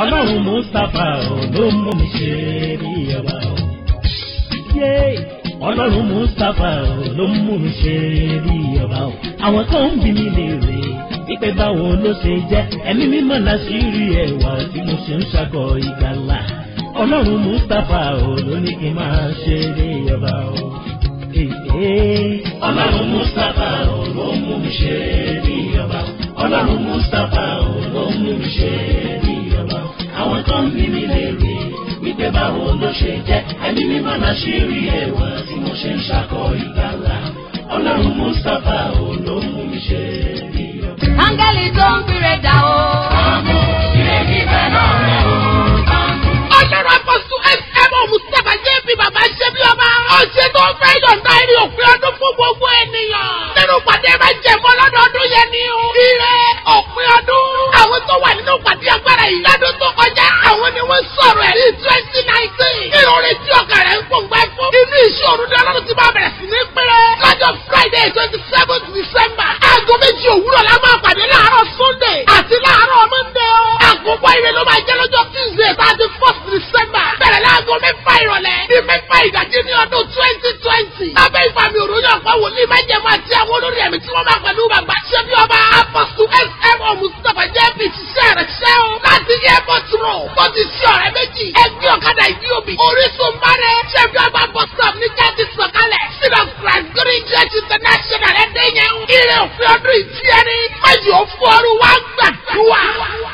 Ọlọ́run Mustapha ló mú mi ṣe bí ọba o. Ọlọ́run Mustapha ló mú mi ṣe bí ọba o. Àwọn tó ń bi mí léèrè wípé báwo ló ṣe jẹ́, ẹ̀mí mímọ́ láṣìírí ẹwà tí mo ṣe ń ṣàkọ ìgbàlà. Ọlọ́run Mustapha ló ní kí n máa ṣe bí ọba o. Ọlọ́run Mustapha ló mú mi ṣe bí ọba o. Ọlọ́run Mustapha ló mú mi ṣe bí ọba o. Àwọn tó ń bi mí léèrè wípé báwo ló ṣe jẹ́, ẹ̀mí mímọ́ láṣìírí ẹwà tí mo ṣe ń ṣàkọ ìgbàlà. Ọlọ́run Mustapha ló mú mi ṣe bí ọba. Áńgẹ́lì tó ń pèrè dà o. Àmọ́ ilé kíkẹ́ náà rẹ̀ o. Ọlọ́run apọ́sù SM Mustapha JP bàbá ṣe bí ọba. Ọ̀sẹ̀ tó ń fẹ́ yọ̀ǹda ìrìn òpin ọdún fún gbogbo ènìyàn. Nínú pàdé máa jẹ̀mọ́ lọ́dọọdún yẹn ni o. Ire òpin ọdún. Àwọn tó wà nínú pàdé agbára yìí lọ́dún tó kọjá. Àwọn ni wọ́n sọ̀rọ̀ ẹ̀rí 2019. Ìròyìn tí ọkàn rẹ̀ ń pòǹgbẹ́ fún. Inú ìṣòro ni Ọlọ́run ti máa bẹ̀rẹ̀ sí ní pẹ́rẹ́. Lọ́jọ́ Friday 27th December. Aago 2 òwúrọ̀ la máa pàdé láàárọ̀ Sunday àti láàárọ̀ Monday o. Àkókò ire ló máa jẹ́ lọ́jọ́ Tuesday 31st December. Bẹ̀rẹ̀ láago 6 ìrọ̀lẹ́ ní 6 ìdájí ní ọdún 2020. Lábẹ́ ìfàmì òròyìn ọ̀pọ̀ wòlíì májẹ̀mú àti àwọn olórí ẹ̀mí tí wọ́n máa pẹ̀lú bàbá ṣe bí ọba. Apọ́sù SM Mustapha JP ṣiṣẹ́ rẹ̀ ṣẹ́ o. Láti airport road tó ti ṣe ọ̀rẹ́ méjì. Ẹgbẹ́ ọ̀kadà ìdí òbí. Orísun Márẹ̀ ṣe bí ọba bus stop ní Kẹ́tì sọ̀kalẹ̀. Sílọ̀ Christ Green Church International ẹ̀dẹ́ yẹn. Ire òfin ọdún ìtí ẹni. Májì ó fún ọrùn wá gbàdúrà.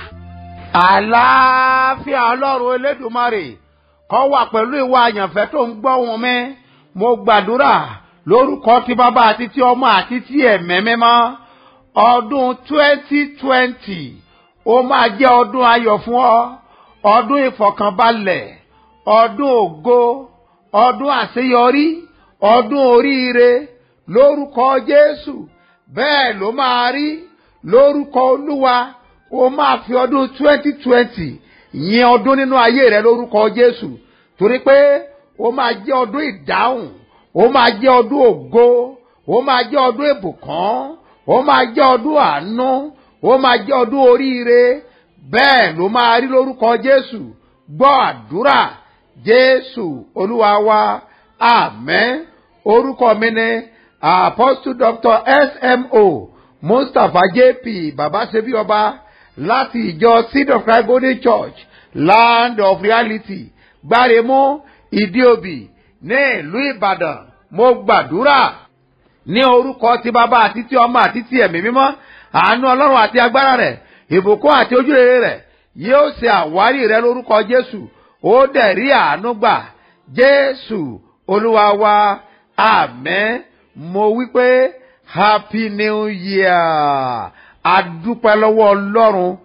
Àlàáfíà Ọlọ́run Elédùmarè kó wà pẹ̀lú ìwà àyànfẹ́ tó ń gbọ́ wọn mẹ́. Mo gbàdúrà lórúkọ ti bàbá àti ti ọmọ àti ti ẹ̀mẹ́ mímọ́. Ọdún 2020 ó máa jẹ́ ọdún ayọ̀ fún ọ, ọdún ìfọ̀kànbalẹ̀, ọdún ògo, ọdún àṣeyọrí, ọdún oríire lórúkọ Jésù. Bẹ́ẹ̀ ló máa rí lórúkọ Olúwa. Ó máa fi ọdún 2020 yìn ọdún nínú ayé rẹ lórúkọ Jésù, torí pé ó máa jẹ́ ọdún ìdáhùn, ó máa jẹ́ ọdún ògo, ó máa jẹ́ ọdún ìbùkún, ó máa jẹ́ ọdún àánú, ó máa jẹ́ ọdún oríire. Bẹ́ẹ̀ ló máa rí lórúkọ Jésù. Gbọ́ àdúrà Jésù Olúwa wa. Àmín. Orúkọ mi ni Apostle Dr. SMO Mustapha JP bàbá ṣe bí ọba láti ìjọ Seed of Christ Golden Church Land of Reality Gbáremú Ìdíòbí ní ìlú Ìbàdàn. Mo gbàdúrà ní orúkọ ti bàbá àti ti ọmọ àti ti ẹ̀mí mímọ́. Àánú Ọlọ́run àti agbára rẹ̀, ìbùkún àti ojúrere rẹ̀ yóò ṣe àwárí rẹ̀ lórúkọ Jésù. Ó dẹ̀ rí àánú gbà. Jésù Olúwa wa. Àmín. Mo wí pé Happy New Year. Adúpẹ́ lọ́wọ́ Ọlọ́run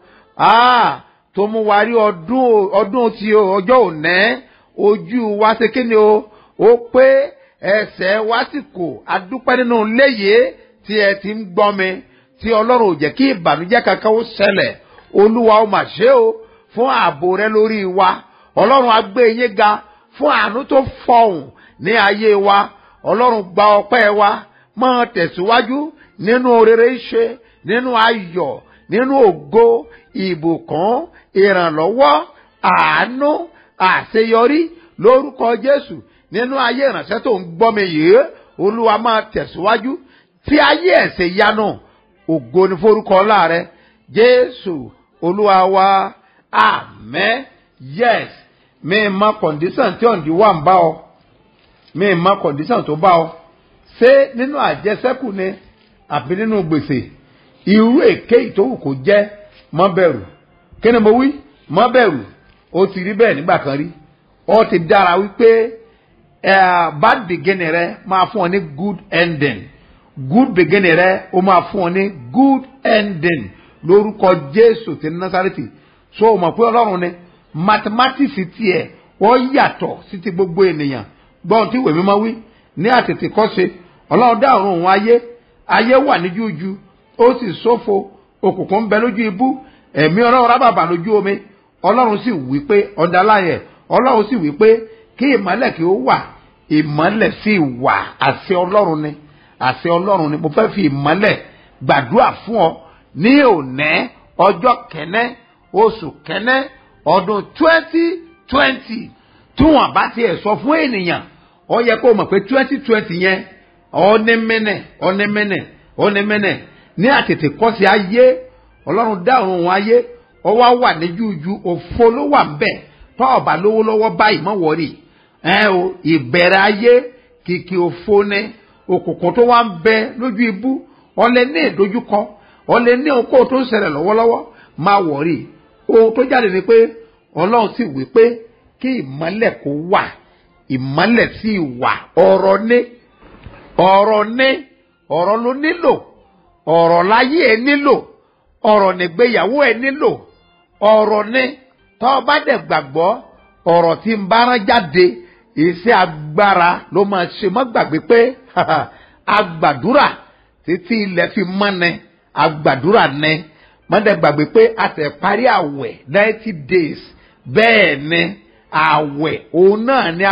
tó mú wa rí ọdún tí ọjọ́ òní. Ojú wa ṣe kíni o, ó pé ẹsẹ̀ wa sì kò. Adúpẹ́ nínú léyè tí ẹ ti ń gbọ́ mi, tí Ọlọ́run ò jẹ́ kí ìbànújẹ́ kankan ó ṣẹlẹ̀. Olúwa ó mà ṣe o fún ààbò rẹ lórí wa. Ọlọ́run á gbé yín ga fún àánú tó fọhùn ní ayé wa. Ọlọ́run gba ọpẹ́ wa. Máa tẹ̀síwájú nínú rere ṣe, nínú ayọ̀, nínú ògo, ìbùkún, ìrànlọ́wọ́, àánú, àṣeyọrí lórúkọ Jésù nínú ayé ìránṣẹ́ tó ń gbọ́ mi yìí. Olúwa máa tẹ̀síwájú tí ayé ẹ̀ṣẹ̀ yanu. Ògo ni forúkọ ńlá rẹ Jésù Olúwa wa. Àmín. Yes, mi mọ condition tí òǹdí wà ń bá ọ, mi mọ condition tó bá ọ. Ṣé nínú àjẹsẹ́kù ni àbí nínú gbèsè? Irú èké ìtòwù kò jẹ́, má bẹ̀rù. Kí ni mo wí? Má bẹ̀rù. Ó ti rí bẹ́ẹ̀ nígbà kan rí. Ó ti dára wípé bad beginning rẹ máa fún ọ ní good ending. Good beginning rẹ ó máa fún ọ ní good ending lórúkọ Jésù ti Násárẹ́tì. So o mọ̀ pé Ọlọ́run ni mathematics tiẹ̀ wọ́n yàtọ̀ sí ti gbogbo ènìyàn. Gbọ́n tí ìwé mímọ́ wí ní àtètè kọ́ṣe. Ọlọ́run dá ọ̀run òun ayé wà ní jújú, ó sì ṣófo, òkùnkùn ń bẹ lójú ibú, ẹ̀mí Ọlọ́run rábàbà lójú omi. Ọlọ́run sì wí pé ọ̀dàláyẹ̀, Ọlọ́run sì wí pé kí ìmọ́lẹ̀ kí ó wà, ìmọ́lẹ̀ sì wà. Àṣẹ Ọlọ́run ni, àṣẹ Ọlọ́run ni. Mo fẹ́ fi ìmọ́lẹ̀ gbàdúrà fún ọ ní òní ọjọ́ kẹ́nẹ́ oṣù kẹ́nẹ́ ọdún 2020 tí wọ́n bá tiẹ̀ sọ fún ènìyàn ó yẹ kó mọ̀ pé 2020 yẹn ọ̀nẹ́mẹ́nẹ̀ ní àtètè kọ́sí ayé ọlọ́run dá òun ayé ó wá wà ní jújú òfo ló wà ń bẹ̀ tó ọ̀bà lówó lọ́wọ́ báyìí mọ́ wọ́rì ìbẹ̀rẹ̀ ayé kìkì òfo ní òkùnkùn tó wá ń bẹ lójú ibú ọlẹ́ ní ìdojúkọ ọlẹ́ ní okó tó ń ṣẹlẹ̀ lọ́wọ́lọ́wọ́ má wọ́rì ohun tó jáde ni pé ọlọ́run sì wí pé kí ìmọ́lẹ̀ kó wà ìmọ́lẹ̀ sì wà ọ̀rọ̀ ló nílò ọ̀rọ̀ láyé ẹ nílò ọ̀rọ̀ nígbéyàwó ẹ nílò ọ̀rọ̀ ní tó bá dẹ̀ gbàgbọ́ ọ̀rọ̀ tí ń bá rán jáde iṣẹ́ agbára ló máa ṣe má gbàgbé pé agbàdúrà títí ilẹ̀ fi mọ́ni agbàdúrà ní má dẹ̀ gbàgbé pé a tẹ̀ parí àwẹ̀ 90 days bẹ́ẹ̀ ni àwẹ̀ òun náà ní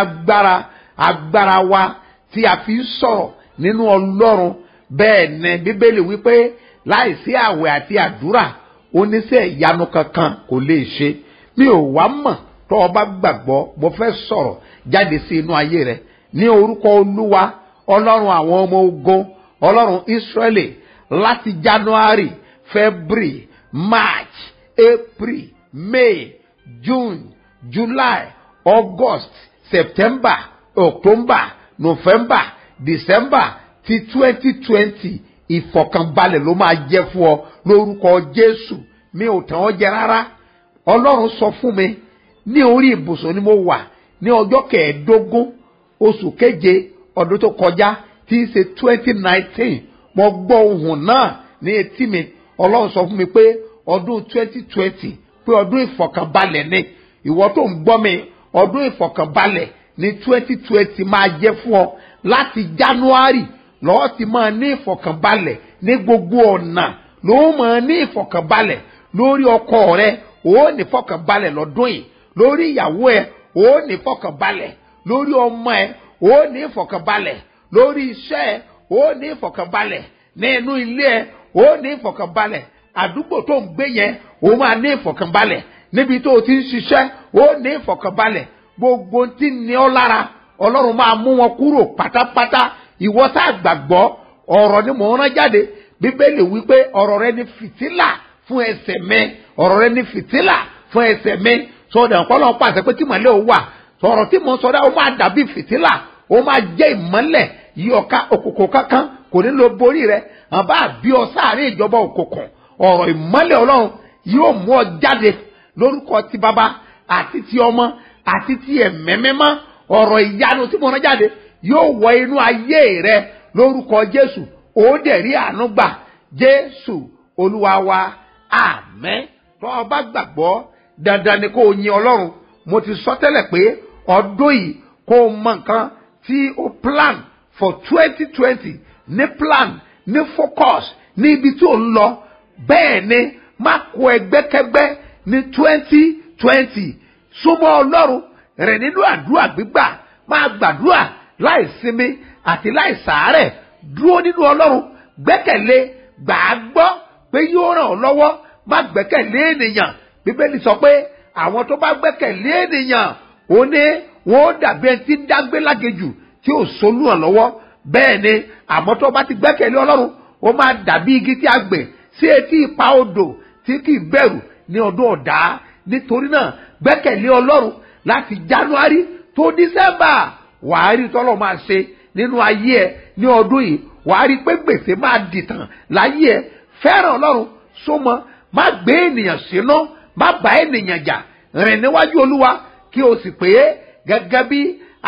agbára wa tí a fi ń sọ̀rọ̀ nínú ọlọ́run bẹ́ẹ̀ ni bíbélì wípé láìsí àwẹ̀ àti àdúrà oníṣẹ́ ìyanu kankan kò lè ṣe mi ò wá mọ̀ tó o bá gbàgbọ́ mo fẹ́ sọ̀rọ̀ jáde sí inú ayé rẹ ní orúkọ olúwa ọlọ́run àwọn ọmọ ogun ọlọ́run Ísírẹ́lì láti January February March April May June July August September October November December ti 2020 ìfọ̀kànbalẹ̀ ló máa jẹ́ fún ọ lórúkọ Jésù mi ò tàn ọ́ jẹ rárá ọlọ́run sọ fún mi ní orí ibùsùn ni mo wà ní ọjọ́ 15 oṣù keje ọdún tó kọjá tí í ṣe 2019 mo gbọ́ ohùn náà ní etí mi ọlọ́run sọ fún mi pé ọdún 2020 pé ọdún ìfọ̀kànbalẹ̀ ni ìwọ tó ń gbọ́ mi ọdún ìfọ̀kànbalẹ̀ ní 2020 máa jẹ́ fún ọ láti January lọ́ọ́ ti máa ní ìfọ̀kànbalẹ̀ ní gbogbo ọ̀nà ló máa ní ìfọ̀kànbalẹ̀ lórí ọkọ rẹ ó ní ìfọ̀kànbalẹ̀ lọ́dún yìí lórí ìyàwó ẹ ó ní ìfọ̀kànbalẹ̀ lórí ọmọ ẹ ó ní ìfọ̀kànbalẹ̀ lórí iṣẹ́ ẹ ó ní ìfọ̀kànbalẹ̀ nínú ilé ẹ ó ní ìfọ̀kànbalẹ̀ àdúgbò tó ń gbé yẹn ó máa ní ìfọ̀kànbalẹ̀ níbi tó o ti ń ṣiṣẹ́ ó ní ìfọ̀kànbalẹ̀ gbogbo tí ní ọ lára ọlọ́run máa mú wọn kúrò pátápátá ìwọ tá gbàgbọ́ ọ̀rọ̀ ni mò ń rán jáde bíbélì wípé ọ̀rọ̀ rẹ ni fìtílà fún ẹsẹ̀ mi ọ̀rọ̀ rẹ ni fìtílà fún ẹsẹ̀ mi sọdọ̀ ọ̀pọ̀lọpọ̀ pàṣẹ pé tí mọ̀lẹ́ ò wà sọ̀rọ̀ tí mò ń sọdọ̀ ó máa dàbí fìtílà ó máa jẹ́ ìmọ́lẹ̀ yí ọ̀ka òkùnkùn kankan kò ní lo borí rẹ àbá bí ọ sáàrin ìjọba òkùnkùn ọ̀rọ̀ ìmọ́lẹ̀ ọlọ́run yóò mú ọ jáde lórúkọ ti bàbá àti ti ọmọ àti ti ẹ̀mí mímọ́ ọ̀rọ̀ ìyanu tí mo rán jáde yóò wọ inú ayé rẹ lórúkọ Jésù ó dẹ̀ rí àánú gbà Jésù Olúwa wa àmín tó o bá gbàgbọ́ dandan ni kó o yin Ọlọ́run mo ti sọ tẹ́lẹ̀ pé ọdún yìí kó o mọ nǹkan tí o plan for 2020 ní plan ní focus ní ibi tí o ń lọ bẹ́ẹ̀ ni má kó ẹgbẹ́kẹ́gbẹ́ ní 2020 súnmọ́ Ọlọ́run rẹ̀ nínú àdúrà gbígbà máa gbàdúrà láì sinmi àti láì sàárẹ̀ dúró nínú Ọlọ́run gbẹ́kẹ̀lé gbàgbọ́ pé yóò ràn ọ́ lọ́wọ́ má gbẹ́kẹ̀lé ènìyàn Bíbélì sọ pé àwọn tó bá gbẹ́kẹ̀lé ènìyàn ó ní wọn ó dàbí ẹni tí ń dágbé lágejù tí ò solú hàn lọ́wọ́ bẹ́ẹ̀ ni àmọ́ tó bá ti gbẹ́kẹ̀lé Ọlọ́run ó máa dàbí igi tí a gbìn sí etí ipa odò tí kì í bẹ̀rù ní ọdún ọ̀dá nítorí náà gbẹ́kẹ̀lé Ọlọ́run láti January tó December wàá rí tọ́lọ́ máa ṣe nínú ayé ẹ ní ọdún yìí wàá rí pé gbèsè máa dìtàn láyé ẹ fẹ́ràn Ọlọ́run súnmọ́ má gbé ènìyàn sínú má bá ènìyàn jà rìn níwájú Olúwa kí o sì pé gẹ́gẹ́ bí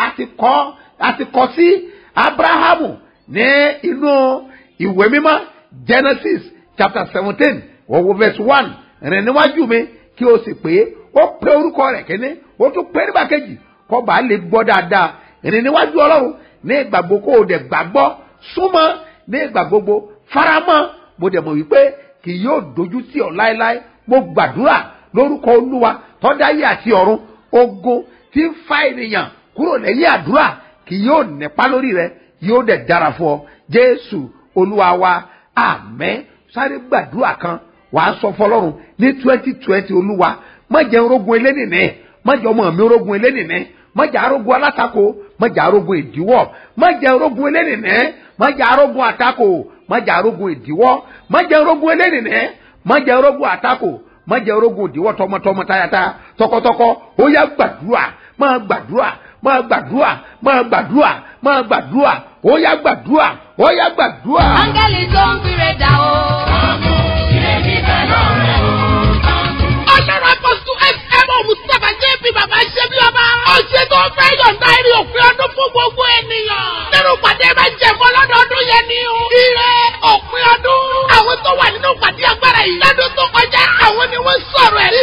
a ti kọ sí Abrahamu ní inú ìwé mímọ́ Genesis chapter 17 ọwọ́ verse 1 rìn níwájú mi kí o sì pé ó pé orúkọ rẹ̀ kíní ó tún pé nígbà kejì kó bá lè gbọ́ dáadáa rìn níwájú Ọlọ́run ní ìgbà gbogbo kó o dẹ̀ gbàgbọ́ súnmọ́ ní ìgbà gbogbo faramọ́ mo dẹ̀ mọ̀ wípé kì yóò dojú tì ọ́ láéláé mo gbàdúrà lórúkọ Olúwa tó dá ayé àti ọ̀run ogun tí ń fa ènìyàn kúrò lẹ́yìn àdúrà kì yóò nípa lórí rẹ yóò dẹ̀ dára fún ọ Jésù Olúwa wa àmín sáré gbàdúrà kan wàá sọ fọ́lọ́run ní 2020 Olúwa má jẹ́ orógun elénìní, má jẹ́ ọmọ mi orógun elénìní, má jẹ́ arógun alátakò, má jẹ́ arógun ìdíwọ́, má jẹ́ orógun elénìní, má jẹ́ arógun àtakò, má jẹ́ arógun ìdíwọ́, má jẹ́ orógun elénìní, má jẹ́ orógun àtakò, má jẹ́ orógun ìdíwọ́ tọmọtọmọ tayata tọkọtọkọ. Ó yá gbàdúrà, máa gbàdúrà, máa gbàdúrà, máa gbàdúrà, máa gbàdúrà. Ó yá gbàdúrà, ó yá gbàdúrà. Áńgẹ́lì tó ń gbére dà o. Ọlọ́run apọ́sítù SMO Mustapha JP bàbá ṣe bí ọba. Ọ̀sẹ̀ tó fẹ́ yọ̀ǹda èrè òpin ọdún fún gbogbo ènìyàn. Nínú pàdé máa ń jẹ̀mọ́ lọ́dọọdún yẹn ni o. Ire òpin ọdún. Àwọn tó wà nínú pàdé agbára yìí lọ́dún tó kọjá. Àwọn ni wọ́n sọ̀rọ̀ ẹ̀rí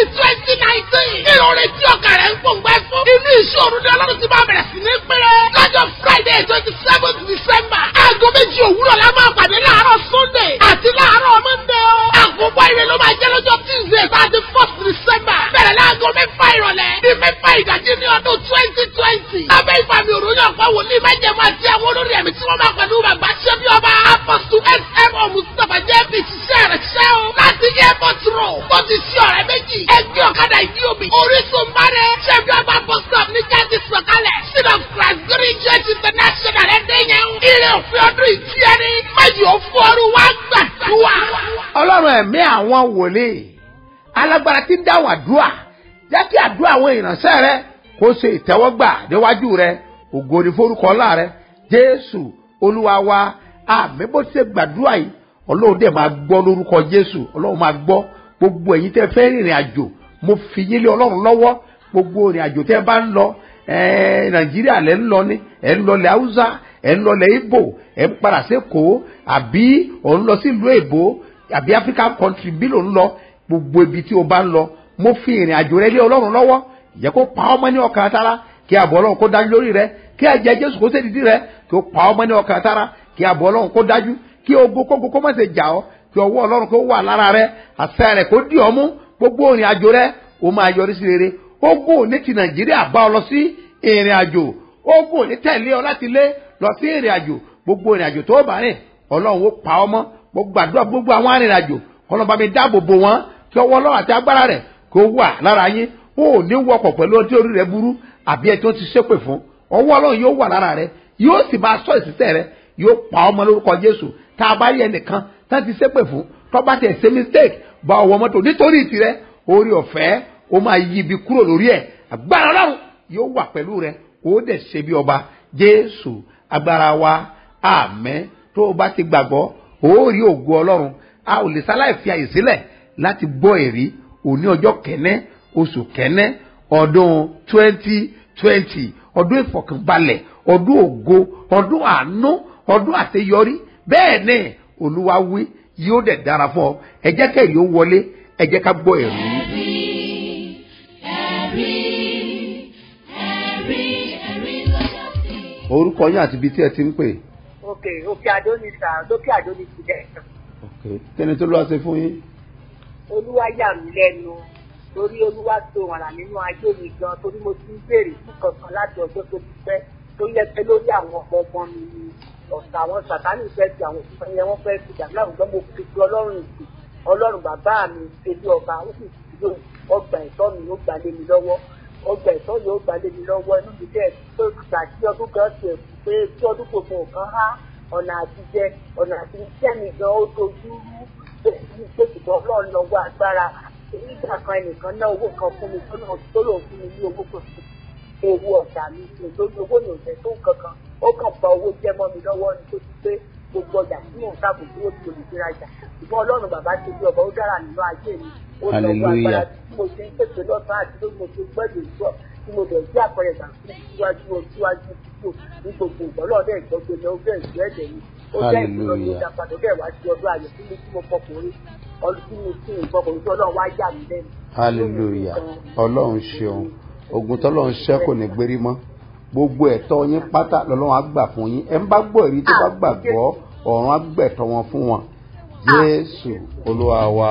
2019. Ìrọ̀rẹ́ tí ọkà rẹ̀ ń gbòǹgbẹ́ fún. Inú ìṣòro ni Ọlọ́run ti máa bẹ̀rẹ̀ sí ní péré. Lọ́jọ́ Friday 27th December. Aago 2 òwúrọ̀ la máa pàdé láàárọ̀ Sunday àti láàárọ̀ Monday o. Àkókò ire ló máa jẹ́ lọ́jọ́ Tuesday 31st December. Bẹ̀rẹ̀ láago 6 ìrọ̀lẹ́ ní 6 ìdájí ní ọdún 2020. Lábẹ́ ìfàmì òròyìn ọ̀pọ̀ wòlíì májẹ̀mú àti àwọn olórí ẹ̀mí tí wọ́n máa pẹ̀lú bàbá ṣẹ́bí ọba. Apọ́sítù SMO Mustapha JP ṣiṣẹ́ rẹ̀ ṣẹ́ o. Láti airport road tó ti ṣí ọ̀rẹ́ méjì. Ẹgbẹ́ ọ̀kadà ìdí omi. Orísun Mare ṣẹ́bí ọba bus stop ní jáde sọ̀kalẹ̀. Seed of Christ Green Church International ẹ̀dẹ́ yẹn. Ire òfin ọdún ìtíyẹrí. Méjì ó fún ọrùn wá gbàdúrà. Ọlọ́run ẹ̀mí àwọn wòlíì alágbára tí ń dáhùn àdúrà, jẹ́ kí àdúrà àwọn ìránṣẹ́ rẹ kó ṣe ìtẹ́wọ́gbà níwájú rẹ. Ògo ni forúkọ ọlá rẹ Jésù Olúwa wa. Àmín. Bó ṣe gbàdúrà yìí Ọlọ́run dẹ̀ máa gbọ́ lórúkọ Jésù. Ọlọ́run máa gbọ́. Gbogbo ẹ̀yin tẹ́ fẹ́ rìnrìn àjò, mo fi yín lé Ọlọ́run lọ́wọ́. Gbogbo ìrìn àjò tẹ́ bá ń lọ, Nàìjíríà lẹ́ ń lọ ní, ẹ̀ ń lọ lẹ̀ Haúsá, ẹ̀ ń lọ lẹ̀ Ìgbò, ẹ̀ ń padà sí Èkó, àbí ò ń lọ sí ìlú èbó, àbí African country bí ló ń lọ. Gbogbo ibi tí o bá ń lọ, mo fi ìrìn àjò rẹ lé Ọlọ́run lọ́wọ́. Jẹ́ kó pa ọmọ ní ọkàn àtàrà, kí ààbò Ọlọ́run kó dájú lórí rẹ, kí ẹ̀jẹ̀ Jésù kó ṣèdìdí rẹ, kí ó pa ọmọ ní ọkàn àtàrà, kí ààbò Ọlọ́run kó dájú, kí ogun kó má ṣe jà ọ́, kí ọwọ́ Ọlọ́run kó wà lára rẹ, àṣẹ rẹ kó dì ọ́ mú. Gbogbo ìrìn àjò rẹ ó máa yọrí sí rere. Ogun ò ní ti Nàìjíríà bá ọ lọ sí ìrìn àjò, ogun ò ní tẹ̀lé ọ láti lé lọ sí ìrìn àjò. Gbogbo ìrìn àjò tó bá rìn Ọlọ́run ó pa ọmọ. Mo gbàdúrà gbogbo àwọn arìnrìn àjò, Ọlọ́run bá mi dáàbò bò wọ́n, kí ọwọ́ Ọlọ́run àti agbára rẹ̀ kó wà lára yín. Ó ní wọkọ̀ pẹ̀lú ọtí orí rẹ̀ burú àbí ẹ tí wọ́n ti ṣépè fún. Ọwọ́ Ọlọ́run yóò wà lára rẹ̀, yóò sì máa sọ ìṣiṣẹ́ rẹ̀, yóò pa ọmọ lórúkọ Jésù. Tá a bá rí ẹnìkan tá ti ṣépè fún, tó bá tẹ̀ ṣe mistake bá ọwọ́ mọ́tò nítorí tirẹ̀, orí ọ̀fẹ́ ó máa yí ibi kúrò lórí ẹ̀. Agbára Ọlọ́run yóò wà pẹ̀lú rẹ̀, ó dẹ̀ ṣe bí ọba. Jésù agbára wa. Àmín. Tó o bá ti gbàgbọ́, ó rí ògo Ọlọ́run. A ò lè sáláì fi àyè sílẹ̀ láti gbọ́ ẹ̀rí òní ọjọ́ kẹ́nẹ́ oṣù kẹ́nẹ́ ọdún 2020, ọdún ìfọ̀kànbalẹ̀, ọdún ògo, ọdún àánú, ọdún àṣeyọrí. Bẹ́ẹ̀ ni Olúwa wí, yóò dẹ̀ dára fún ọ. Ẹ jẹ́ kẹ́rì ó wọlé, ẹ jẹ́ ká gbọ́ ẹ̀rí. Orúkọ yín àti ibi tí ẹ ti ń pè. Òkè Àdó ni sà, lókè Àdó ni ti dẹ̀. Kẹ́ni tó lọ́wọ́ ṣe fún yín? Olúwa yà mí lẹ́nu torí Olúwa tó wàrà nínú ayé mi gan, torí mo ti ń béèrè fún kankan láti ọjọ́ tó ti pẹ́, tó yẹ pé lórí àwọn ọmọ mi ni ọ̀sà àwọn Sàtánì fẹ́ ti àwọn òṣìṣẹ́ yẹn wọ́n fẹ́ ti dàbí láwùjọ. Mo fi ti Ọlọ́run ìsìn, Ọlọ́run bàbá mi ṣebí ọba, ó sì ti lò ọgbà ẹ̀tọ́ mi ó gbà lé mi lọ́wọ́, ọgbà ẹ̀tọ́ yóò gbà lé mi lọ́wọ́. Inú mi dẹ̀ tó gbà tí ọdún kan ti ẹ̀kú pé tí ọdún gbogbo nǹkan há, ọ̀nà àtijẹ ọ̀nà àtijẹ́ mi gan ó dojú rú pé ṣùgbọ́n Ọlọ́run lọ́wọ́ agbára. Nígbà kan ẹnìkan ná owó kan fún mi tó lò fún mi ní owó kò sí ewu ọ̀dà mi nítorí owó ní òjẹ́ tó kankan, ó kàn pa owó jẹ́ mọ́ mi lọ́wọ́ ní tó ti pé gbogbo ọjà tí mò ń tàbí tí ó ti olùdírajà. Ṣùgbọ́n Ọlọ́run bàbá ṣe bí ọba ó dára nínú ayé mi, ó lọ́wọ́ agbára tí mo ṣe ń pèsè lọ́sàn àti lórí mo ṣe gbọ́dọ̀ ìjọ tí mo bẹ̀rẹ̀ sí àpẹẹrẹ ìgbà fún síwájú títò ní gbogbo ìgbọ́lọ́dẹ̀ ìjọba ilẹ̀ ó bẹ̀rẹ̀ sí ẹ̀jẹ̀ mi, ó jẹ́ ìgbìmọ̀ ní ìdàpadà bẹ́ẹ̀ wá sí ọdún ayọ̀ fún mi tí mo fọkùnrin ọdún tí mo sì ń gbọkùnrin tí Ọlọ́run wá yà mí lẹ́nu. Hallelujah. Ọlọ́run ṣeun. Ogun tọ́lọ́run ṣẹ́ kò ní gbérí mọ́. Gbogbo ẹ̀tọ́ yín pátá lọ́lọ́run á gbà fún yín. Ẹ ń bá gbọ́ èrí tó bá gbàgbọ́, ọ̀run á gbẹ̀tọ́ wọn fún wọn. Jésù Olúwa wa.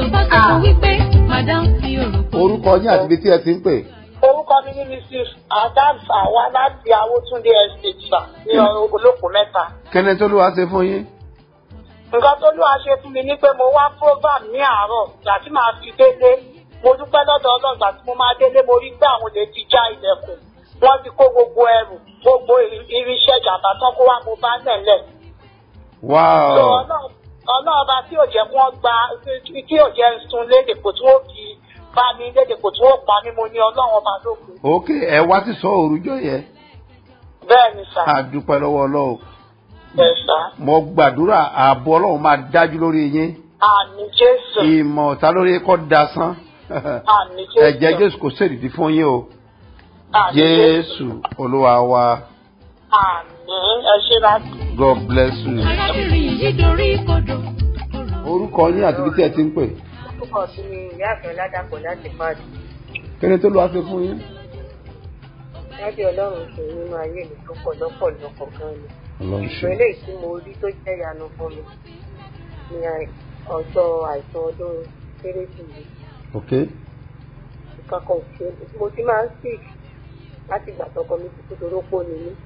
Orúkọ yín àti ibi tí ẹ ti ń pè. Orúkọ mi ní Mrs. Adams àwa láti Awótúndé Estate sà ní Olóko Mẹ́ta. Kẹ́ni tó ló wá ṣe fún yín? Nǹkan tó ló wá ṣe fún mi ni pé mo wá program ní àárọ̀ àti màá fi délé. mo dúpẹ́ lọ́dọ̀ ọlọ́run àti mo máa délé mo rí pé àwọn olè ti já ilẹ̀kùn wọ́n ti kó gbogbo ẹrù gbogbo irinṣẹ́ jàmbá tán kó wá mo bá nẹ̀lẹ̀. ọlọ́run ọba tí ò jẹ́ kí wọ́n gba tí ò jẹ́ sun lédèpò tí wọ́n fi bá mi lédèpò tí wọ́n pa mí mo ní ọlọ́run ọba lókun. ok ẹ wá sí sọ òrùjọ yẹn. bẹ́ẹ̀ ni sà. a dúpẹ́ lọ́wọ́ ọlọ́run. bẹ́ẹ̀ sà. mo gbàdúrà ààbò ọlọ́run máa dájú lórí yín. àmín Jésù. ìmọ̀ ọ̀tá lórí kọ́ dasán. àmín Jésù. ẹ̀jẹ̀ Jésù kò sèdìdí fún yín o. Jésù Olúwa wa. àmín ẹ ṣé láti. God bless you. arábìnrin yìí dorí kodò. orúkọ yín àti bí tí ẹ ti ń pè. orúkọ sí ni ìyá àfẹ́ ládàpọ̀ láti pàdé. kí ni tó lọ́wọ́ ṣe fún yín. láti ọlọ́run ṣe nínú ayé mi tó pọ̀ lọ́pọ̀lọpọ̀ gan ni. ọlọ́run ṣe. ìpínlẹ̀ tí mo rí tó jẹ́ ìyanu fún mi ní ọjọ́ àìsàn ọdún kérésìmesì. ok. ìkankan ṣe mo ti máa ń sick láti ìgbà tọkọ mi ti kú torí ó pọ̀ ní mí.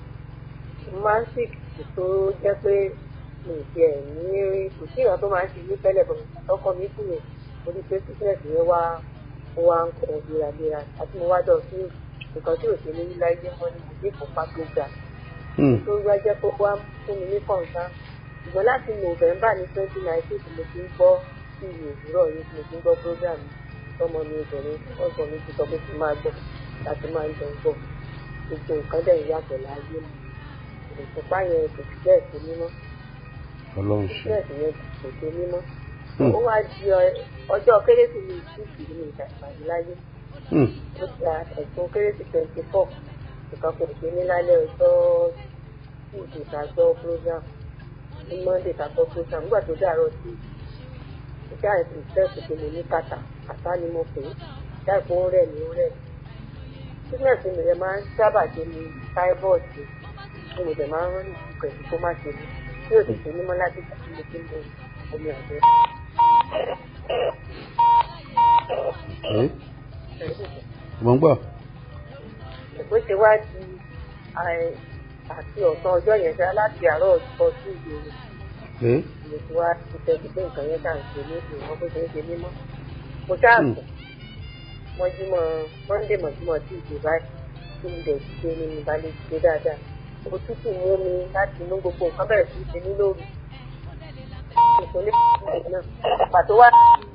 mo máa ń sick tó jẹ́ pé mi ì tiẹ̀ ní kò sí ìran tó máa ń ṣe ní tẹ́lẹ̀ bọ̀ tọkọ mi kú yẹn mo rí pé sickness yẹn wá ń kọ̀ léraléra àti mo wá dọ̀ sí nǹkan tí ò ṣe ní láyé mọ́ ní ìdí ìfọ̀pá tó ga. tó wá jẹ́ pé wá fún mi ní kọ̀ǹtà ṣùgbọ́n láti November ní 2019 mo ti ń gbọ́ sí òwúrọ̀ yìí mo ti ń gbọ́ program tọmọ mi obìnrin ọ̀sán mi ti sọ pé kí n máa gbọ́ láti máa ń jọ gbọ́ gbogbo nǹkan dẹ̀ yàtọ̀ láyé mi ìfọ̀pá yẹn kò sí bẹ́ẹ̀ tó mímọ́ ọlọ́run ṣe bẹ́ẹ̀ sì yẹn kò tó mímọ́ ó wá di ọjọ́ kérésìmesì ní ìdàgbàsí láyé ó gba ẹ̀sùn kérésì 24 nǹkan kò ṣe ní lálẹ́ ọjọ́ tuesday tàgbọ́ program ní monday tàgbọ́ program nígbà tó dàrọ̀ sí ìjà ìpìlẹ̀ tó mo ní kàtà ni mo pè é ìjà ìpò ń rẹ̀ ní rẹ̀ business mi rẹ̀ máa ń sábà ṣe ní typhoid tí mo dẹ̀ máa ń rán ní ìpẹ̀lú tó má ṣe ní tí ò sì ṣe mímọ́ láti gbà tí mo ti ń lo omi àgbẹ̀. mo ń gbọ́. bó ṣe wá di àti ọ̀sán ọjọ́ yẹn ṣá láti àárọ̀ ọjọ́ sí ìgboro. mo ti wá ti tẹ́jú pé nǹkan yẹn kà ń ṣe ní ìlú wọn bó ṣe ń ṣe mímọ́. mo ṣáàbù mọ́júmọ́ monday mọ́júmọ́ tí ìgbè báyìí tí mo dẹ̀ ti ṣe ní mi bá lè ṣe dáadáa. òtútù mú mi láti inú gbogbo nǹkan bẹ̀rẹ̀ sí í ṣe ní lóru. ìpínlẹ̀ náà pàtó wá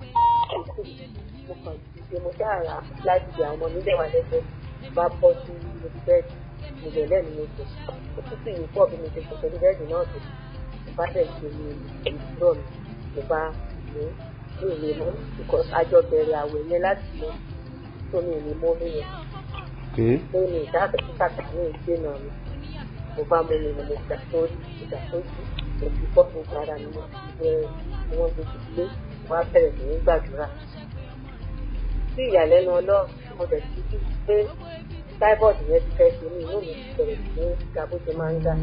mo kàn ṣe mo ṣáàrà láti di àwọn ọmọ mi lẹ́wà lẹ́sẹ̀ bá bọ́ sí orí bẹ́ẹ̀dì mo lẹ̀ lẹ́nu mo sọ òtútù yìí pọ̀ bí mo ṣe sọ pẹ̀lú bẹ́ẹ̀dì náà tó mo bá bẹ̀ ṣe ní ìdúró mi mo bá mú ní ìwé mọ́ because àjọ bẹ̀rẹ̀ àwẹ̀ yẹn láti mọ tó ní ìwé mọ́ mi yẹn pé mi ìdáàbò tí kàkà ní ìgbé náà mi mo bá mú mi mo gbà sórí òbí bọ́ gbogbo ara mi wọ́n ti gbé wọ́n á bẹ̀rẹ̀ sí ní gbàdúrà. sí ìyàlẹ́nu ọlọ́run mo dẹ̀ ti kí pé typhoid yẹn ti fẹ́ ṣe ní inú mi ti bẹ̀rẹ̀ sí ní ga bó ṣe máa ń ga.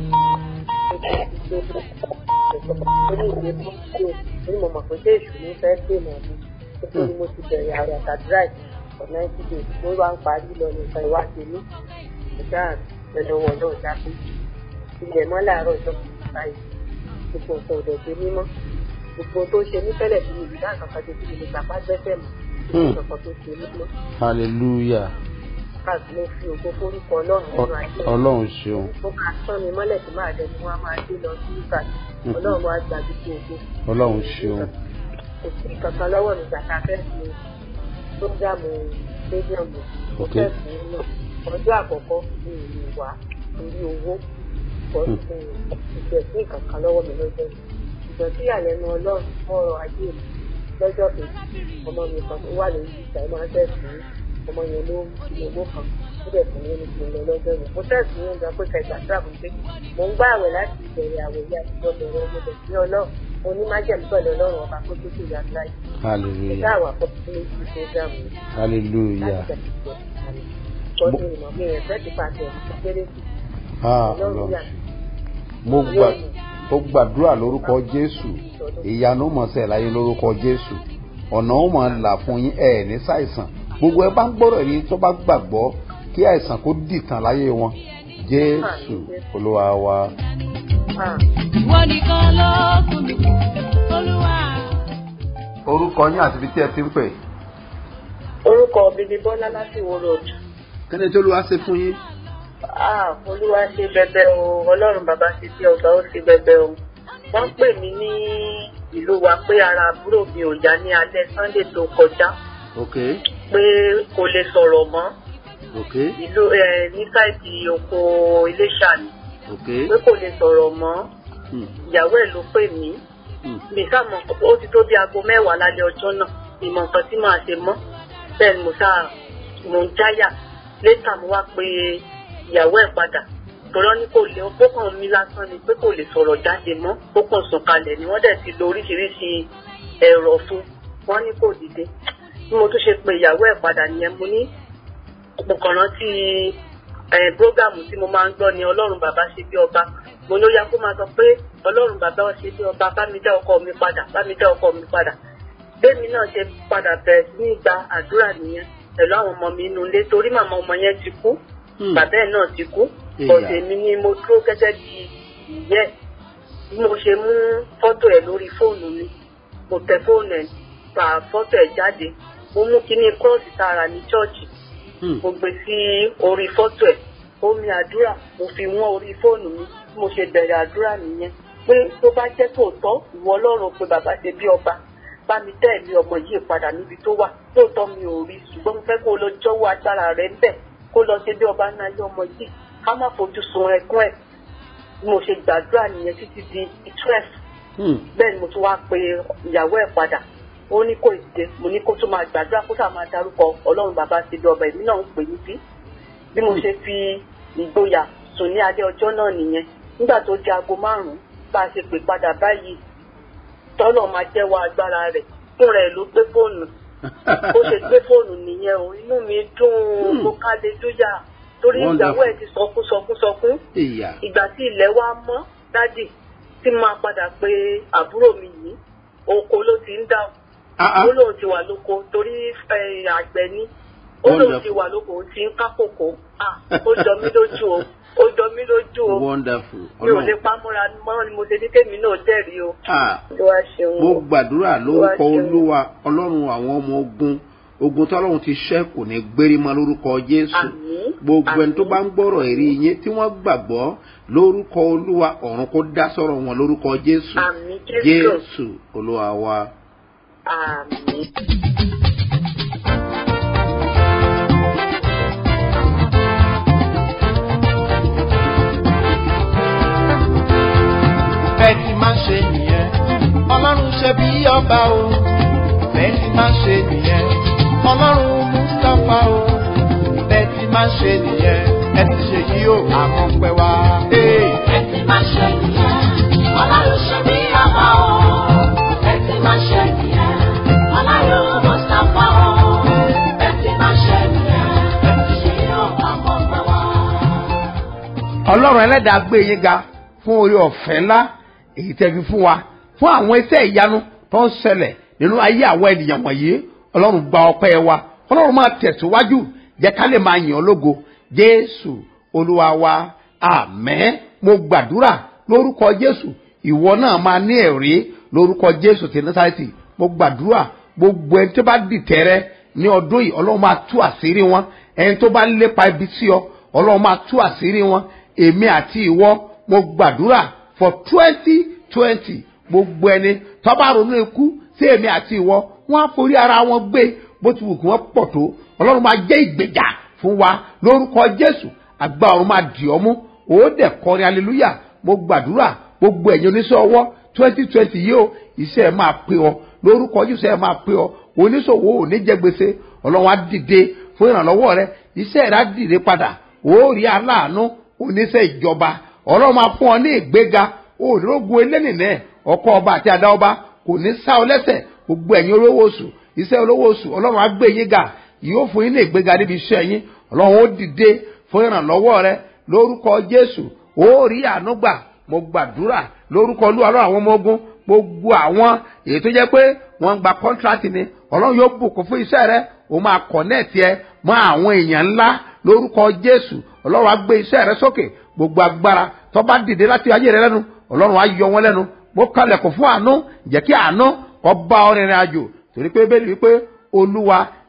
orí ìwé tó ṣe ní mo mọ̀ pé ṣé èṣù ní fẹ́ dènà mi nítorí mo ti bẹ̀rẹ̀ àrùn àtàdúrà for 90 days mo wá ń parí lọ nìkan ìwádìí mi ìjà pẹ̀lú ọwọ́ náà dápé ilẹ̀ mọ́ láàárọ̀ ọjọ́ báyìí gbogbo nǹkan ò dẹ̀ gbé mímọ́ gbogbo tó ṣe ní tẹ́lẹ̀ bí ìlú náà kankan tó ti lè gbapá gbẹ́sẹ̀ mọ́ kankan tó ṣe mímọ́. hallelujah. káàkiri mo fi ògo forúkọ ọlọ́run nínú ayé ọlọ́run ṣeun. ó máa tán mi mọ́lẹ̀ tí máa dẹni wọ́n á máa dé lọ sí ìbàdàn ọlọ́run á gbà gbogbo ògo. ọlọ́run ṣeun. kò sí kankan lọ́wọ́ mi gbàtà fẹ́ẹ́ prógámù stadium mo fẹ́ fún un náà ọjọ́ àkọ́kọ́ mi ò lè wá torí owó ìgbẹ́ sí kankan lọ́wọ́ mi lọ́jọ́ ìgbà tí ìyàlẹ́nu ọlọ́run fọ́rọ̀ ayé mi lọ́jọ́ kejì ọmọ mi kan tó wà lórí ìgbà ẹ̀ máa ń tẹ̀sí ọmọ yẹn ló fi owó kan ó dẹ̀ fún mi ní kí n lọ lọ́jọ́ yẹn mo tẹ̀sí ní ọjọ́ pé kẹgbà sáàbù pé mo ń gbá àwẹ̀ láti ìbẹ̀rẹ̀ àwẹ̀ yá àtijọ́ bẹ̀rẹ̀ mo dẹ̀ sí ọlọ́run mo ní májẹ̀mú pẹ̀lú ọlọ́run ọba kó tó tó yá láì hallelujah. ìdá àwọn àkọ́kọ́ ní ti program yìí hallelujah. kọ́ni ìmọ̀ mi ẹ̀ fẹ́ ti pàṣẹ kéré sí mo gbàdúrà lórúkọ Jésù ìyanu mọ̀ọ́sẹ̀ láyé lórúkọ Jésù ọ̀nà ó mọ̀ là fún yín ẹ̀ ní ṣàìsàn gbogbo ẹ bá ń gbọ́rọ̀ yìí tó bá gbàgbọ́ kí àìsàn kó dìtàn láyé wọn Jésù Olúwa wa. ìwọ nìkan ló kún mi Olúwa. orúkọ yín àti ibi tí ẹ ti ń pè. orúkọ mi ni Bọ́lá láti Ìwó road. kẹ́ni tí Olúwa ṣe fún yín. Olúwa ṣe bẹbẹ o, Ọlọ́run bàbá ṣe bí ọba ó ṣe bẹbẹ o. Wọ́n pè mí ní ìlú wa pé ara àbúrò mi ò yá ní alẹ́ Sunday tó kọjá. Pé kò lè sọ̀rọ̀ mọ́. Ìlú ní sáìtì oko Iléṣà ni. Pé kò lè sọ̀rọ̀ mọ́. Ìyàwó ẹ̀ ló pè mí. Mi sáàmù ó ti tó bí aago 10 lálẹ́ ọjọ́ náà. Ìmọ̀ nǹkan tí màá ṣe mọ́. Bẹ́ẹ̀ ni mo ń jáyà. Létà mo wá pé ìyàwó ẹ̀ padà. Tọ́lọ́ ní kò lè ó kàn mí lásán ni pé kò lè sọ̀rọ̀ jáde mọ́. Ó kàn sùn kalẹ̀ ni wọ́n dẹ̀ ti lo oríṣiríṣi ẹ̀rọ fún. Wọ́n ní kò dìde. Bí mo tún ṣe pé ìyàwó ẹ̀ padà nìyẹn mo ní mo kàn rántí prógámù tí mo máa ń gbọ́ ni Ọlọ́run bàbá ṣe bí ọba. Mo ló yá kó máa sọ pé Ọlọ́run bàbá ṣe bí ọba bá mi dá ọkọ mi padà bá mi dá ọkọ mi padà. Bẹ́ẹ̀ni náà ṣe padà bẹ̀rẹ̀ sí ní gba àdúrà nìyẹn pẹ̀lú àwọn ọmọ mi inú ilé torí màmá ọmọ yẹn ti kú bàbá ẹ̀ náà ti kú ọ̀sẹ̀ mi ni mo dúró gẹ́gẹ́ bí ìyẹ́ bí mo ṣe mú fọ́tò ẹ̀ lórí fóònù mi mo tẹ fóònù ẹ̀ pa fọ́tò ẹ̀ jáde mo mú kíní kọ́ọ̀sì tààrà ní chọ́ọ̀chì mo gbé sí orí fọ́tò ẹ̀ omi àdúrà mo fi wọ́n orí fóònù mi bí mo ṣe bẹ̀rẹ̀ àdúrà nìyẹn pé tó bá jẹ́ tòótọ́ ìwọ Ọlọ́run pé bàbá ṣe bí ọba bá mi tẹ̀lé ọmọ yìí padà níbi tó wà lóòótọ́ mi ò rí ṣùgbọ́n mo fẹ́ kó lọ jọ́wọ́ agbára rẹ̀ ń bẹ̀ kó lọ ṣe bí ọba náà yọ ọmọ yìí ká má fojú sun ẹkún ẹ̀ bí mo ṣe gbàdúrà nìyẹn títí di 12 bẹ́ẹ̀ ni mo tún wá pe ìyàwó ẹ̀ padà ó ní kò dé mo ní kó tún máa gbàdúrà kó sáà máa darúkọ Ọlọ́run bàbá ṣe bí ọba èmi náà ń pè níbí bí mo ṣe fi ìgboyà sùn ní alẹ́ ọjọ́ náà nìyẹn nígbà tó di aago 5 bá a ṣe pè padà báyìí tọ́lọ̀ máa jẹ́wọ́ agbára rẹ̀ fún rẹ̀ ló gbé fóònù ó ṣe gbé fóònù nìyẹn o inú mi dùn mo kálejúyà torí ìyàwó ẹ̀ ti sọkún ìgbà tí ilẹ̀ wá mọ́ dádì tí máa padà pé àbúrò mi yìí oko ló ti ń dáhùn ó lóun ti wà lóko torí àgbẹ̀ ni ó lóun ti wà lóko ó ti ń ká kòkó ó jọ mí lójú o ó jọ mí lójú o. Wonderful. mi ò lè pamọ́ra mọ́ ni mo ṣe ní kémi náà jẹ́rìí o. mo gbàdúrà lórúkọ Olúwa Ọlọ́run àwọn ọmọ ogun tí Ọlọ́run ti ṣẹ́ kò ní gbérí mọ́ lórúkọ Jésù. gbogbo ẹni tó bá ń gbọ́rọ̀ ẹ̀rí yín tí wọ́n gbàgbọ́ lórúkọ Olúwa ọ̀run kó dá sọ̀rọ̀ wọn lórúkọ Jésù. Jésù Olúwa wa. Àmín. bẹ́ẹ̀ ti máa ṣe nìyẹn Ọlọ́run ṣe bí ọba o bẹ́ẹ̀ ti máa ṣe nìyẹn Ọlọ́run Mustapha o bẹ́ẹ̀ ti máa ṣe nìyẹn ẹ ti ṣe yí o àwọn pẹ́ wá. bẹ́ẹ̀ ti máa ṣe nìyẹn Ọlọ́run ṣe bí ọba o bẹ́ẹ̀ ti máa ṣe nìyẹn Ọlọ́run Mustapha o bẹ́ẹ̀ ti máa ṣe nìyẹn ẹ ti ṣe yí o àwọn pẹ́ wá. Ọlọ́run Ẹlẹ́dàá gbé yín ga fún oore ọ̀fẹ́ ńlá èyí tẹ́ fi fún wa fún àwọn iṣẹ́ ìyanu tó ń ṣẹlẹ̀ nínú ayé àwọn ènìyàn wọ̀nyí. Ọlọ́run gba ọpẹ́ wa Ọlọ́run máa tẹ̀síwájú jẹ́ ká lè máa yìn ọ́ lógo Jésù Olúwa wa àmín. mo gbàdúrà lórúkọ Jésù ìwọ náà máa ní ẹ̀rí lórúkọ Jésù ti Násárẹ́tì. mo gbàdúrà gbogbo ẹni tó bá dìtẹ̀ rẹ ní ọdún yìí Ọlọ́run máa tú àṣírí wọn ẹni tó bá lépa ibi sí ọ Ọlọ́run máa tú àṣírí wọn èmi àti ìwọ mo gbàdúrà for 2020 gbogbo ẹni tó bá ronú ikú sí èmi àti ìwọ wọ́n á forí ara wọn gbé bó ti wù kí wọ́n pọ̀ tó Ọlọ́run máa jẹ́ ìgbèjà fún wa lórúkọ Jésù àgbà ọ̀run máa dì ọ́ mú ó dẹ̀ kọrin hallelujah. mo gbàdúrà gbogbo ẹ̀yin oníṣẹ́ ọwọ́ 2020 yìí o iṣẹ́ ẹ̀ máa pé ọ lórúkọ Jésù ẹ̀ máa pé ọ oníṣòwò ò ní jẹ gbèsè Ọlọ́run á dìde fún ìrànlọ́wọ́ rẹ iṣẹ́ rẹ á dìde padà ó rí aláàánú oníṣẹ́ ìjọba Ọlọ́run máa fún ọ ní ìgbéga òrógun elénìnẹ́ ọkọ ọba àti àdá ọba kò ní sá ọ lẹ́sẹ̀ gbogbo ẹ̀yin olówó oṣù iṣẹ́ olówó oṣù Ọlọ́run á gbé yín ga yóò fún yín ní ìgbéga níbi iṣẹ́ yín Ọlọ́run ó dìde fún ìrànlọ́wọ́ rẹ lórúkọ Jésù ó rí àánú gbà. mo gbàdúrà lórúkọ Olúwa Ọlọ́run àwọn ọmọ ogun gbogbo àwọn èyí tó jẹ́ pé wọ́n gba kọ́ńtrátì ni Ọlọ́run yóò bùkún fún iṣẹ́ rẹ ó máa kọ̀nẹ́ẹ̀tì ẹ mọ́ àwọn èèyàn ńlá lórúkọ Jésù Ọlọ́run á gbé iṣẹ́ rẹ sókè gbogbo agbára tó bá dìde láti ayé rẹ lẹ́nu Ọlọ́run á yọ wọn lẹ́nu mo kalẹ̀kùn fún àánú jẹ́ kí àánú kó bá ọ rìnrìn àjò torí pé bẹ́ẹ̀ ni wípé Olúwa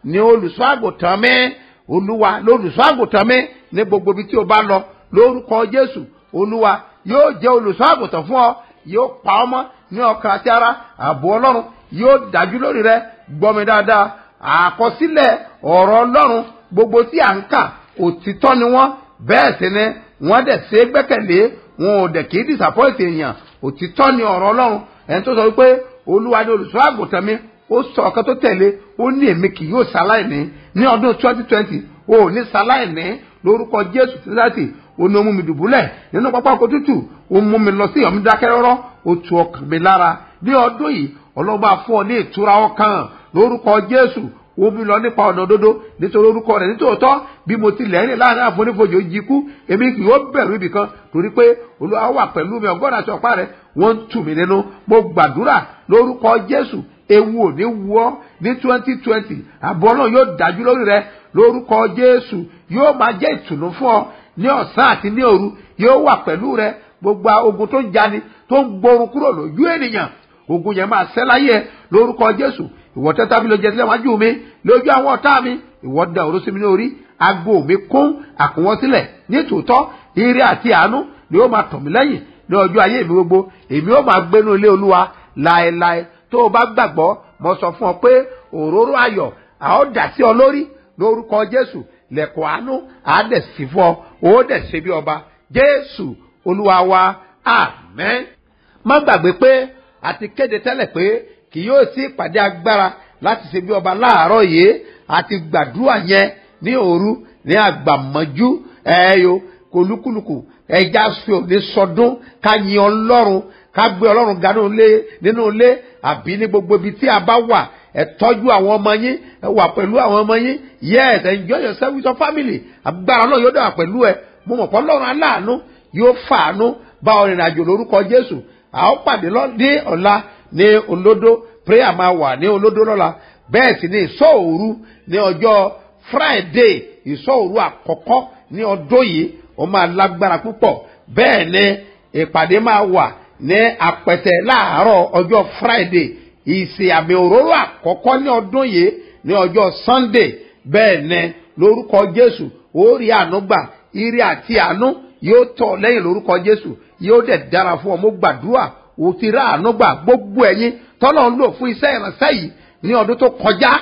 ní olùṣọ́ àgùntàn mi, olúwa lolùṣọ́ àgùntàn mi ní gbogbo ibi tí o bá lọ lórúkọ Jésù. Olúwa yóò jẹ́ olùṣọ́ àgùntàn fún ọ, yóò pa ọ́ mọ́ ní ọkàn àti ara. Ààbò Ọlọ́run yóò dájú lórí rẹ. Gbọ́ mi dáadáa, àkọsílẹ̀ ọ̀rọ̀ Ọlọ́run gbogbo tí à ń kà òtítọ́ ni wọ́n, bẹ́ẹ̀ sì ni wọ́n dẹ̀ ṣe gbẹ́kẹ̀lé, wọn ò dẹ̀ kì í disappoint èèyàn. Òtítọ́ ni ọ̀rọ̀ Ọlọ́run. Ẹni tó sọ wípé olúwa ni olùṣọ́ àgùntàn mi, ó sọ ọ̀kan tó tẹ̀lé, ó ní èmi kì yóò ṣaláìní. Ní ọdún 2020 o ò ní ṣaláìní lórúkọ Jésù Kristi. Ó ní ó mú mi dùbúlẹ̀ nínú pápá oko tútù, ó mú mi lọ sí ìyọ̀mídákẹ́rọ́rọ́, ó tu ọkàn mi lára. Ní ọdún yìí Ọlọ́run bá fún ọ ní ìtura ọkàn lórúkọ Jésù. Ó bí lọ nípa ọ̀nà òdodo nítorí orúkọ rẹ̀. Nítòótọ́ bí mo ti lẹ́rìn láàrin àfonífojì ojìkú, èmi kì yóò bẹ̀rù ibì kan, torí pé Olúwa wà pẹ̀lú mi, ọgọ́rùn àti ọ̀pá rẹ̀ wọ́n ń tù mí nínú. Mo gbàdúrà lórúkọ Jésù, ewu ò ní wú ọ ní 2020. Ààbò Ọlọ́run yóò dájú lórí rẹ lórúkọ Jésù. Yóò máa jẹ́ ìtùnú fún ọ ní ọ̀sán àti ní òru. Yóò wà pẹ̀lú rẹ. Gbogbo ogun tó ń jani, tó ń gbórun kúrò lójú ènìyàn, ogun yẹn máa ṣẹ́ láyé ẹ lórúkọ Jésù. Ìwọ tẹ́ tábìlì oúnjẹ sílẹ̀ wájú mi lójú àwọn ọ̀tá mi. Ìwọ da òró sí mi ní orí, ago mi kún àkúnwọ́ sílẹ̀. Ní tòótọ́ ire àti àánú ni ó máa tọ̀ mí lẹ́yìn ní ọjọ́ ayé mi gbogbo. Èmi ó máa gbénú ilé Olúwa láéláé. Tó o bá gbàgbọ́, mo sọ fún ọ pé òróró ayọ̀ a ó dà sí ọ lórí lórúkọ Jésù. Lẹ̀kùn àánú a dẹ̀ sí fún ọ, ó dẹ̀ ṣe bí ọba. Jésù Olúwa wa, àmín. Má gbàgbé pé a ti kéde tẹ́lẹ̀ pé kì yóò sí ìpàdé agbára láti ṣe bí ọba láàárọ̀ yìí. Àti gbàdúrà yẹn ní òru ní àgbàmọ́jú ẹ̀yọ kòlúkúlùkù ẹja fi òní sọdún ká yin Ọlọ́run, ká gbé Ọlọ́run ga nínú ilé àbí ní gbogbo ibi tí a bá wà. Ẹ tọ́jú àwọn ọmọ yín, ẹ wà pẹ̀lú àwọn ọmọ yín. Yes, enjoy yourself with your family. Agbára náà yóò dà pẹ̀lú ẹ. Mo mọ̀ pé Ọlọ́run aláàánú yóò fàánú bá ọ rìnrìn àjò lórúkọ Jésù. A ó pàdé ní ọ̀la ní Olódó. Prayer máa wà ní Olódó lọ́la. Bẹ́ẹ̀ sì ni ìsọ́ òru ní ọjọ́ Friday, ìsọ́ òru àkọ́kọ́ ní ọdún yìí, ó máa lágbára púpọ̀. Bẹ́ẹ̀ ni ìpàdé máa wà ní Apẹtẹ láàárọ̀ ọjọ́ Friday. Ìsìn àmì òróró àkọ́kọ́ ní ọdún yìí ní ọjọ́ Sunday. Bẹ́ẹ̀ ni lórúkọ Jésù ó rí àánú gbà. Ire àti àánú yóò tọ̀ lẹ́yìn lórúkọ Jésù. Yóò dẹ̀ dára fún ọ. Mo gbàdúrà ó ti rá àánú gbà. Gbogbo ẹ̀yin tọ́lọ́ ń lò fún iṣẹ́ ìránṣẹ́ yìí ní ọdún tó kọjá,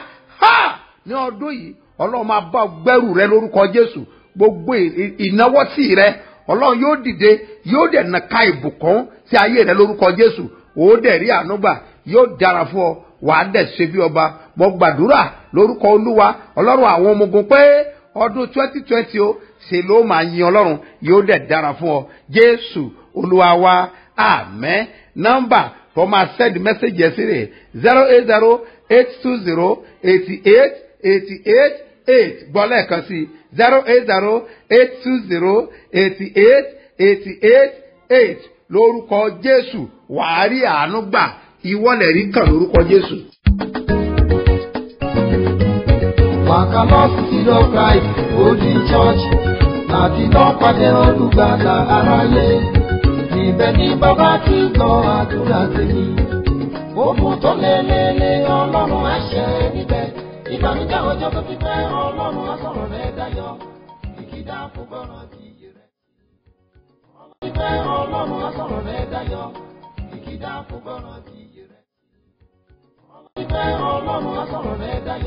ní ọdún yìí Ọlọ́run máa bá gbẹ́rù rẹ lórúkọ Jésù. Gbogbo ìnáwọ́sí rẹ Ọlọ́run yóò dìde, yóò dẹ̀ nàka ìbùkún sí ayé rẹ lórúkọ Jésù. Ó dẹ̀ rí àánú gbà. Yóò dára fún ọ, wàá dẹ̀ ṣe bí ọba. Mo gbàdúrà lórúkọ Olúwa Ọlọ́run àwọn ọmọ ogun pé ọdún 2020 ó ṣe ló máa yin Ọlọ́run. Yóò dẹ̀ dára fún ọ. Jésù Olúwa wa, àmín. Nọ́mbà for my send message yesterday 08082088888. Gbọ́lẹ̀ kan sí 08082088888. Lórúkọ Jésù wàá rí àánú gbà. Ìwọlẹ̀ rí kàn lórúkọ Jésù. Wakalos Seed of Christ Holy Church láti lọ pàdé olùgbàlà aráyé. Ibẹ̀ ni bàbá ti gbọ́ àdúrà tèmi. Ogun tó lélele Ọlọ́run àṣẹ níbẹ̀. Ìbànújẹ́ ọjọ́ tó ti pẹ́ Ọlọ́run àsọ̀rọ̀ rẹ̀ dayọ̀. Ìkìdá fún gbọ́ràn ti yé rẹ̀. Ọlọ́run àsọ̀rọ̀ rẹ̀ dayọ̀. Ìkìdá fún gbọ́ràn ti yé rẹ̀. Ọlọ́run àsọ̀rọ̀